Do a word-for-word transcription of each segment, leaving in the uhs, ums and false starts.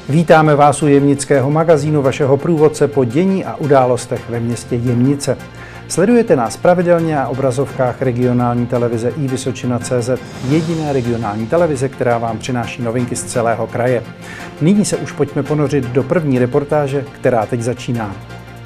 Vítáme vás u Jemnického magazínu, vašeho průvodce po dění a událostech ve městě Jemnice. Sledujete nás pravidelně na obrazovkách regionální televize i Vysočina tečka cé zet, jediné regionální televize, která vám přináší novinky z celého kraje. Nyní se už pojďme ponořit do první reportáže, která teď začíná.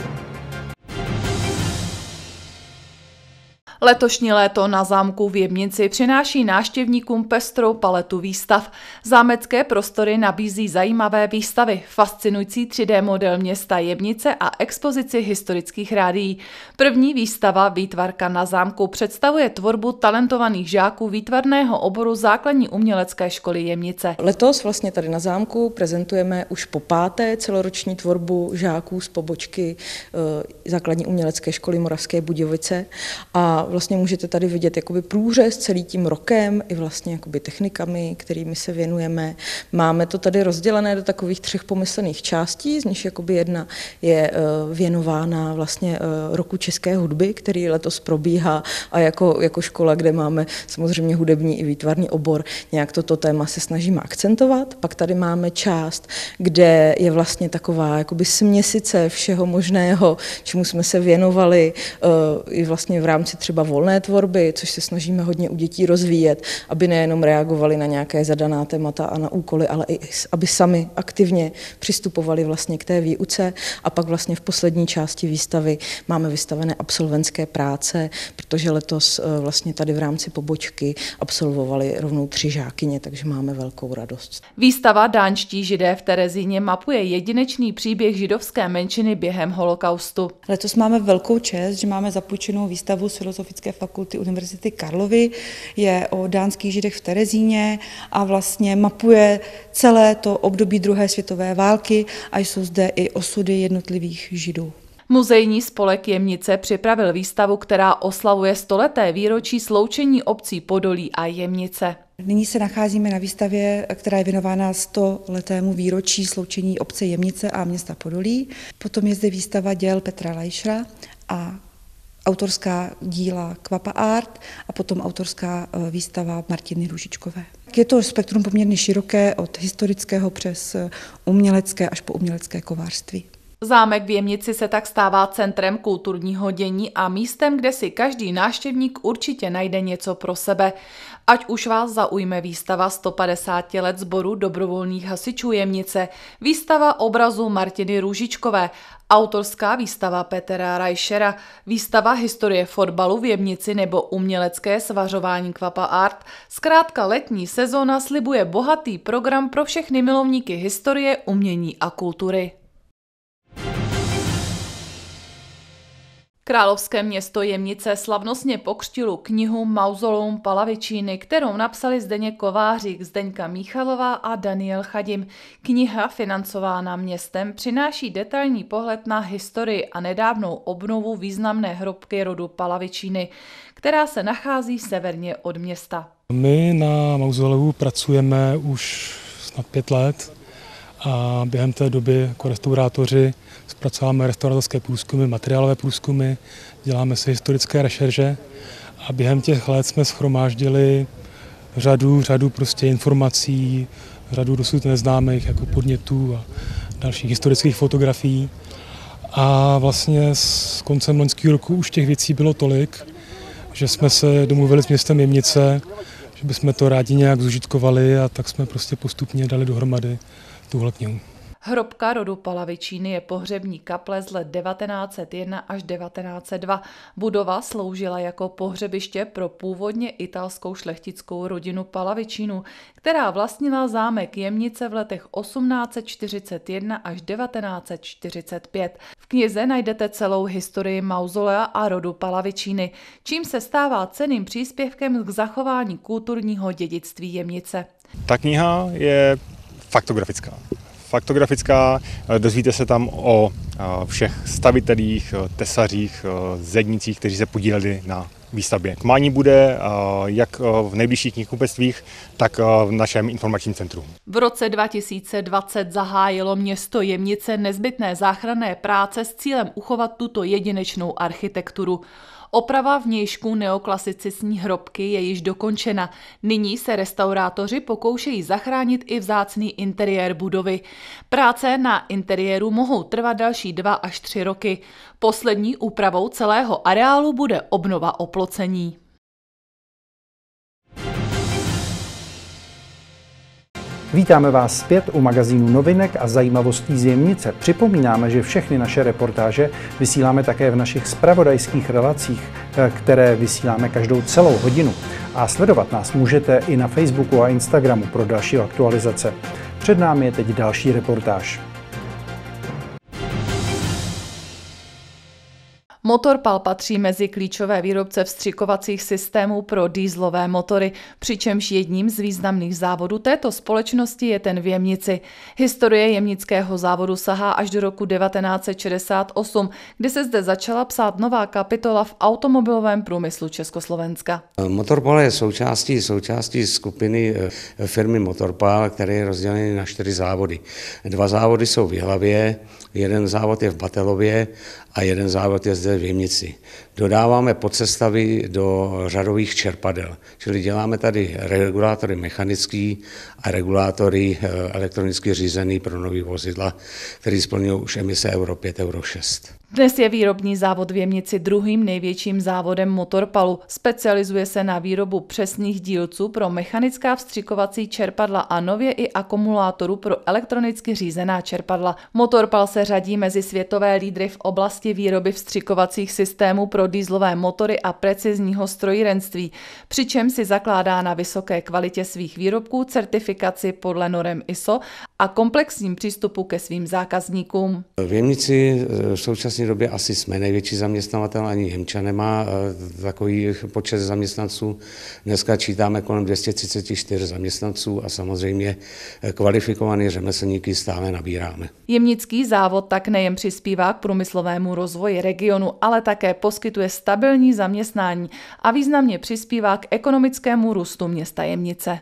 Letošní léto na zámku v Jemnici přináší návštěvníkům pestrou paletu výstav. Zámecké prostory nabízí zajímavé výstavy, fascinující tři dé model města Jemnice a expozici historických rádií. První výstava Výtvarka na zámku představuje tvorbu talentovaných žáků výtvarného oboru základní umělecké školy Jemnice. Letos vlastně tady na zámku prezentujeme už po páté celoroční tvorbu žáků z pobočky e, základní umělecké školy Moravské Budějovice a vlastně můžete tady vidět jakoby průřez celý tím rokem i vlastně jakoby technikami, kterými se věnujeme. Máme to tady rozdělené do takových třech pomyslných částí, z nich jakoby jedna je věnována vlastně roku české hudby, který letos probíhá a jako, jako škola, kde máme samozřejmě hudební i výtvarný obor, nějak toto téma se snažíme akcentovat. Pak tady máme část, kde je vlastně taková jakoby směsice všeho možného, čemu jsme se věnovali i vlastně v rámci třeba volné tvorby, což se snažíme hodně u dětí rozvíjet, aby nejenom reagovali na nějaké zadaná témata a na úkoly, ale i aby sami aktivně přistupovali vlastně k té výuce. A pak vlastně v poslední části výstavy máme vystavené absolventské práce, protože letos vlastně tady v rámci pobočky absolvovali rovnou tři žákyně, takže máme velkou radost. Výstava Dánští židé v Terezíně mapuje jedinečný příběh židovské menšiny během holokaustu. Letos máme velkou čest, že máme zapůjčenou výstavu z Filozofické fakulty Univerzity Karlovy, je o dánských židech v Terezíně a vlastně mapuje celé to období druhé světové války a jsou zde i osudy jednotlivých židů. Muzejní spolek Jemnice připravil výstavu, která oslavuje stoleté výročí sloučení obcí Podolí a Jemnice. Nyní se nacházíme na výstavě, která je věnována stoletému výročí sloučení obce Jemnice a města Podolí. Potom je zde výstava děl Petra Leischera a autorská díla Kvapa Art a potom autorská výstava Martiny Růžičkové. Je to spektrum poměrně široké od historického přes umělecké až po umělecké kovářství. Zámek v Jemnici se tak stává centrem kulturního dění a místem, kde si každý návštěvník určitě najde něco pro sebe. Ať už vás zaujme výstava sto padesát let sboru dobrovolných hasičů Jemnice, výstava obrazu Martiny Růžičkové, autorská výstava Petra Reichera, výstava historie fotbalu v Jemnici nebo umělecké svařování Kvapa Art. Zkrátka letní sezóna slibuje bohatý program pro všechny milovníky historie, umění a kultury. Královské město Jemnice slavnostně pokřtilo knihu Mauzoleum Palavicíny, kterou napsali Zdeněk Kovářík, Zdeňka Míchalová a Daniel Chadim. Kniha, financována městem, přináší detailní pohled na historii a nedávnou obnovu významné hrobky rodu Palavicíny, která se nachází severně od města. My na mauzoleu pracujeme už snad pět let. A během té doby jako restaurátoři zpracováme restaurátorské průzkumy, materiálové průzkumy, děláme si historické rešerže a během těch let jsme shromáždili řadu, řadu prostě informací, řadu dosud neznámých jako podnětů a dalších historických fotografií. A vlastně s koncem loňského roku už těch věcí bylo tolik, že jsme se domluvili s městem Jemnice, že bychom to rádi nějak zužitkovali a tak jsme prostě postupně dali dohromady tuhle knihu. Hrobka rodu Palavicíny je pohřební kaple z let devatenáct set jedna až devatenáct set dva. Budova sloužila jako pohřebiště pro původně italskou šlechtickou rodinu Palavicínu, která vlastnila zámek Jemnice v letech osmnáct set čtyřicet jedna až devatenáct set čtyřicet pět. V knize najdete celou historii mauzolea a rodu Palavicíny, čím se stává cenným příspěvkem k zachování kulturního dědictví Jemnice. Ta kniha je faktografická. Faktografická, dozvíte se tam o všech stavitelích, tesařích, zednících, kteří se podíleli na výstavbě. Kmání bude jak v nejbližších knihkupectvích, tak v našem informačním centru. V roce dva tisíce dvacet zahájilo město Jemnice nezbytné záchranné práce s cílem uchovat tuto jedinečnou architekturu. Oprava vnějšku neoklasicistní hrobky je již dokončena. Nyní se restaurátoři pokoušejí zachránit i vzácný interiér budovy. Práce na interiéru mohou trvat další dva až tři roky. Poslední úpravou celého areálu bude obnova oplocení. Vítáme vás zpět u magazínu novinek a zajímavostí z Jemnice. Připomínáme, že všechny naše reportáže vysíláme také v našich zpravodajských relacích, které vysíláme každou celou hodinu. A sledovat nás můžete i na Facebooku a Instagramu pro další aktualizace. Před námi je teď další reportáž. Motorpal patří mezi klíčové výrobce vstřikovacích systémů pro dieselové motory, přičemž jedním z významných závodů této společnosti je ten v Jemnici. Historie jemnického závodu sahá až do roku devatenáct set šedesát osm, kdy se zde začala psát nová kapitola v automobilovém průmyslu Československa. Motorpal je součástí, součástí skupiny firmy Motorpal, které je rozdělený na čtyři závody. Dva závody jsou v Jihlavě, jeden závod je v Batelově a jeden závod je zde v Jemnici. Dodáváme podsestavy do řadových čerpadel, čili děláme tady regulátory mechanický a regulátory elektronicky řízený pro nový vozidla, který splňují už emise Euro pět, Euro šest. Dnes je výrobní závod v Jemnici druhým největším závodem Motorpalu. Specializuje se na výrobu přesných dílců pro mechanická vstřikovací čerpadla a nově i akumulátorů pro elektronicky řízená čerpadla. Motorpal se řadí mezi světové lídry v oblasti výroby vstřikovacích systémů pro dieselové motory a precizního strojírenství, přičemž si zakládá na vysoké kvalitě svých výrobků, certifikaci podle norem I S O a komplexním přístupu ke svým zákazníkům. V Jemnici v současné době asi jsme největší zaměstnavatel, ani Jemča nemá takový počet zaměstnanců. Dneska čítáme kolem dvě stě třicet čtyři zaměstnanců a samozřejmě kvalifikované řemeslníky stále nabíráme. Jemnický závod tak nejen přispívá k průmyslovému rozvoji regionu, ale také poskytuje stabilní zaměstnání a významně přispívá k ekonomickému růstu města Jemnice.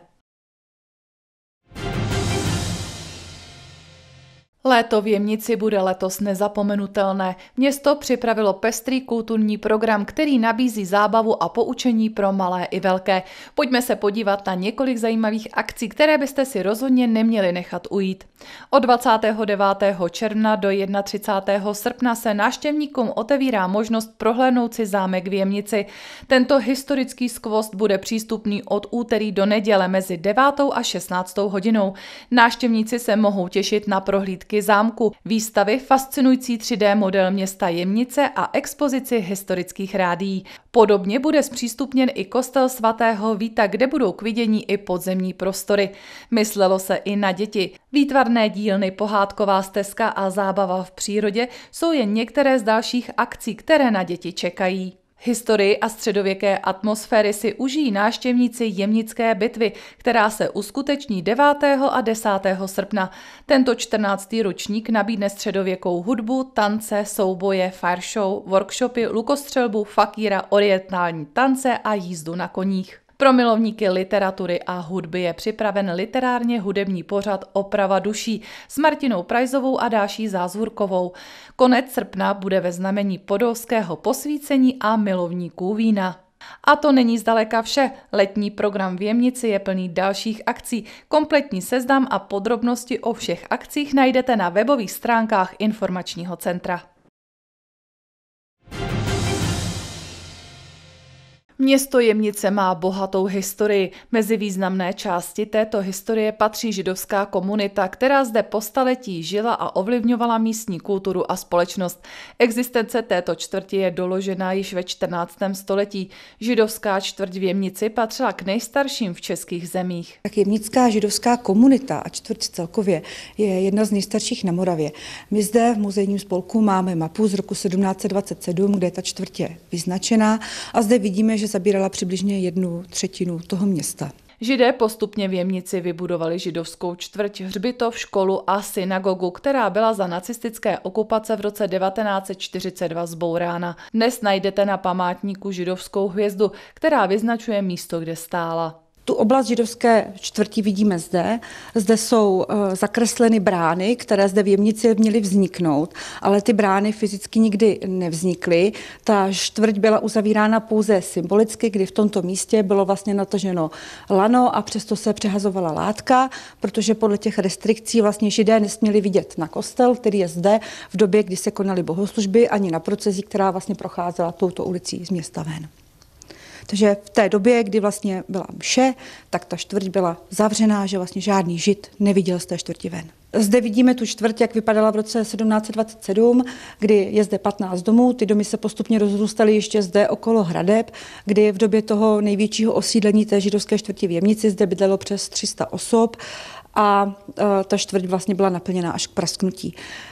Léto v Jemnici bude letos nezapomenutelné. Město připravilo pestrý kulturní program, který nabízí zábavu a poučení pro malé i velké. Pojďme se podívat na několik zajímavých akcí, které byste si rozhodně neměli nechat ujít. Od dvacátého devátého června do třicátého prvního srpna se návštěvníkům otevírá možnost prohlédnout si zámek v Jemnici. Tento historický skvost bude přístupný od úterý do neděle mezi devátou a šestnáctou hodinou. Návštěvníci se mohou těšit na prohlídky zámku, výstavy, fascinující tři dé model města Jemnice a expozici historických rádií. Podobně bude zpřístupněn i kostel svatého Víta, kde budou k vidění i podzemní prostory. Myslelo se i na děti. Výtvarné dílny, pohádková stezka a zábava v přírodě jsou jen některé z dalších akcí, které na děti čekají. Historii a středověké atmosféry si užijí návštěvníci Jemnické bitvy, která se uskuteční devátého a desátého srpna. Tento čtrnáctý ročník nabídne středověkou hudbu, tance, souboje, fire show, workshopy, lukostřelbu, fakíra, orientální tance a jízdu na koních. Pro milovníky literatury a hudby je připraven literárně hudební pořad Oprava duší s Martinou Prajzovou a Dáší Zázvurkovou. Konec srpna bude ve znamení podolského posvícení a milovníků vína. A to není zdaleka vše. Letní program v Jemnici je plný dalších akcí. Kompletní seznam a podrobnosti o všech akcích najdete na webových stránkách informačního centra. Město Jemnice má bohatou historii. Mezi významné části této historie patří židovská komunita, která zde po staletí žila a ovlivňovala místní kulturu a společnost. Existence této čtvrti je doložena již ve čtrnáctém století. Židovská čtvrť v Jemnici patřila k nejstarším v českých zemích. Tak jemnická židovská komunita a čtvrť celkově je jedna z nejstarších na Moravě. My zde v muzejním spolku máme mapu z roku sedmnáct set dvacet sedm, kde je ta čtvrť je vyznačená a zde vidíme, že zabírala přibližně jednu třetinu toho města. Židé postupně v Jemnici vybudovali židovskou čtvrť, hřbitov, školu a synagogu, která byla za nacistické okupace v roce devatenáct set čtyřicet dva zbourána. Dnes najdete na památníku židovskou hvězdu, která vyznačuje místo, kde stála. Tu oblast židovské čtvrti vidíme zde. Zde jsou zakresleny brány, které zde v Jemnici měly vzniknout, ale ty brány fyzicky nikdy nevznikly. Ta čtvrť byla uzavírána pouze symbolicky, kdy v tomto místě bylo vlastně nataženo lano a přesto se přehazovala látka, protože podle těch restrikcí vlastně Židé nesměli vidět na kostel, který je zde v době, kdy se konaly bohoslužby, ani na procesi, která vlastně procházela touto ulicí z města ven. Takže v té době, kdy vlastně byla mše, tak ta čtvrť byla zavřená, že vlastně žádný Žid neviděl z té čtvrti ven. Zde vidíme tu čtvrť, jak vypadala v roce sedmnáct set dvacet sedm, kdy je zde patnáct domů. Ty domy se postupně rozrůstaly ještě zde okolo hradeb, kdy v době toho největšího osídlení té židovské čtvrti v Jemnici zde bydlelo přes tři sta osob a e, ta čtvrť vlastně byla naplněná až k prasknutí.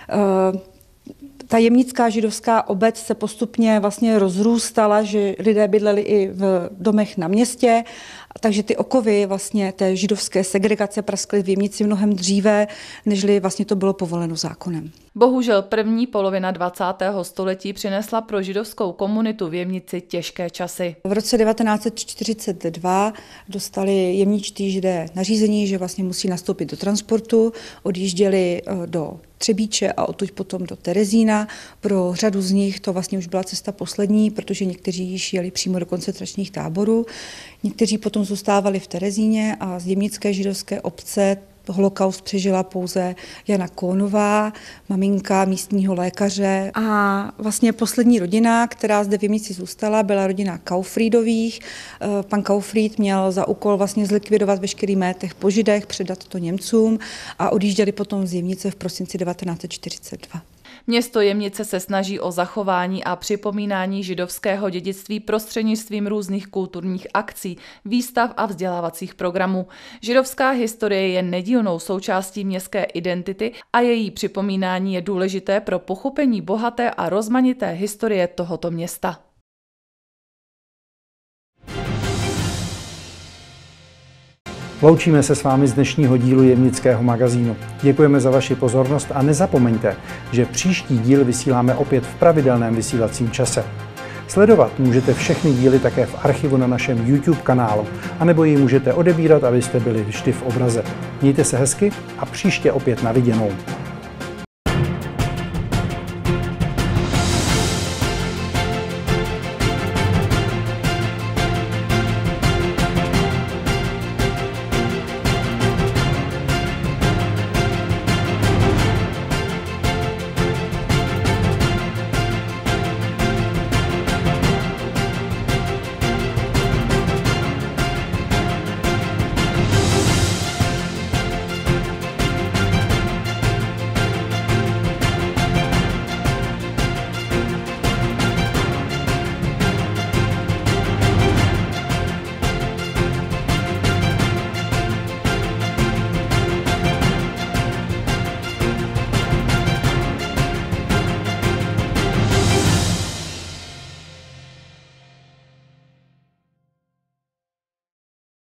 E, Ta jemnická židovská obec se postupně vlastně rozrůstala, že lidé bydleli i v domech na městě, takže ty okovy vlastně té židovské segregace praskly v Jemnici mnohem dříve, nežli vlastně to bylo povoleno zákonem. Bohužel první polovina dvacátého století přinesla pro židovskou komunitu v Jemnici těžké časy. V roce devatenáct set čtyřicet dva dostali jemničtí Židé nařízení, že vlastně musí nastoupit do transportu, odjížděli do Třebíče a odtud potom do Terezína. Pro řadu z nich to vlastně už byla cesta poslední, protože někteří již jeli přímo do koncentračních táborů. Někteří potom zůstávali v Terezíně a z jemnické židovské obce holokaust přežila pouze Jana Kónová, maminka místního lékaře. A vlastně poslední rodina, která zde v Jemnici zůstala, byla rodina Kaufriedových. Pan Kaufried měl za úkol vlastně zlikvidovat veškerý majetek po Židech, předat to Němcům a odjížděli potom z Jemnice v prosinci devatenáct set čtyřicet dva. Město Jemnice se snaží o zachování a připomínání židovského dědictví prostřednictvím různých kulturních akcí, výstav a vzdělávacích programů. Židovská historie je nedílnou součástí městské identity a její připomínání je důležité pro pochopení bohaté a rozmanité historie tohoto města. Loučíme se s vámi z dnešního dílu Jemnického magazínu. Děkujeme za vaši pozornost a nezapomeňte, že příští díl vysíláme opět v pravidelném vysílacím čase. Sledovat můžete všechny díly také v archivu na našem YouTube kanálu, anebo ji můžete odebírat, abyste byli vždy v obraze. Mějte se hezky a příště opět na viděnou.